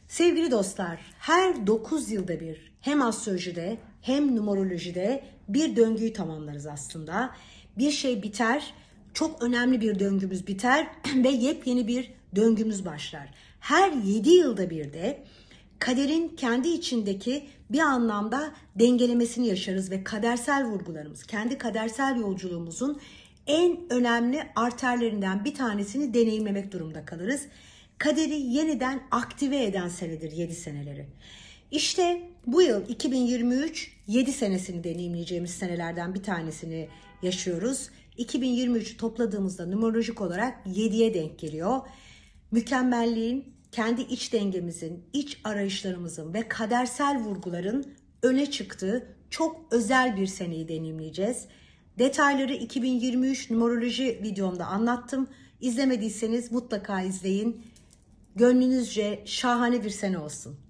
Sevgili dostlar, her 9 yılda bir hem astrolojide hem numerolojide bir döngüyü tamamlarız aslında. Bir şey biter, çok önemli bir döngümüz biter ve yepyeni bir döngümüz başlar. Her 7 yılda bir de kaderin kendi içindeki bir anlamda dengelemesini yaşarız ve kadersel vurgularımız, kendi kadersel yolculuğumuzun en önemli arterlerinden bir tanesini deneyimlemek durumunda kalırız. Kaderi yeniden aktive eden senedir 7 seneleri. İşte bu yıl 2023 7 senesini deneyimleyeceğimiz senelerden bir tanesini yaşıyoruz. 2023'ü topladığımızda numerolojik olarak 7'ye denk geliyor. Mükemmelliğin, kendi iç dengemizin, iç arayışlarımızın ve kadersel vurguların öne çıktığı çok özel bir seneyi deneyimleyeceğiz. Detayları 2023 numeroloji videomda anlattım. İzlemediyseniz mutlaka izleyin. Gönlünüzce şahane bir sene olsun.